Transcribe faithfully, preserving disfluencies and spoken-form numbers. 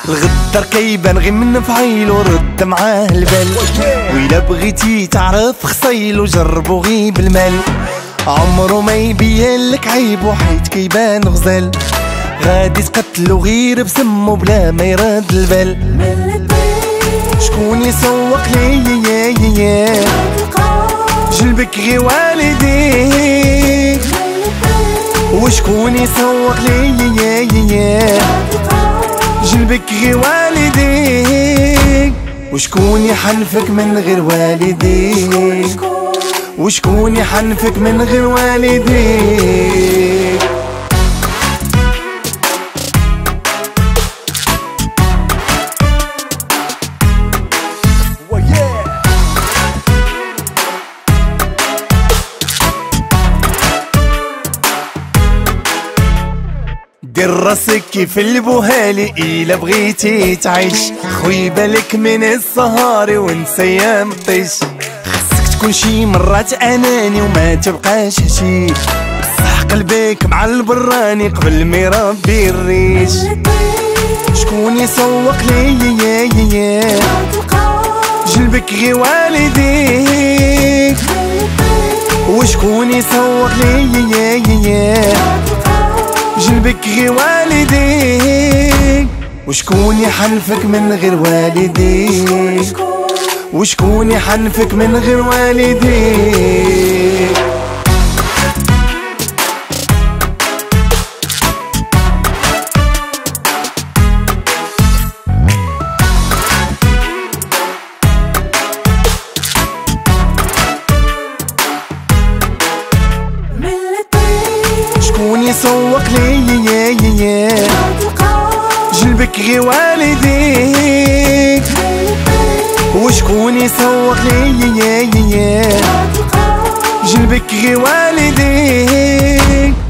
الغدار كيبان غير من فعيلو، رد معاه البال. وإلا بغيتي تعرف خصيلو جربو غي بالمال، عمرو ما يبين لك عيبو حيت كيبان غزال. غادي تقتلو غير بسمو بلا ما يرد البال. شكون يسوق ليا جلبك غي والديك، وشكون يسوق ليا جلبك غي والديك، وشكون يحنفك من غير والديك، وشكون يحنفك من غير والديك. دير راسك كيف البوهالي إلا بغيتي تعيش، خوي بالك من السهاري ونسى ايام الطيش. خاصك تكون شي مرات اناني وما تبقاش هشيم، بصح قلبك مع البراني قبل ما يربي الريش. شكون يسوق ليا جلبك غي والديك، وشكون يسوق ليا جلبك غي والديك، وشكون يحنفك من غير والديك، وشكون يحنفك من غير والديك. شكون يسوق ليا جلبك غي والديك، وشكون يسوق ليا جلبك غي والديك،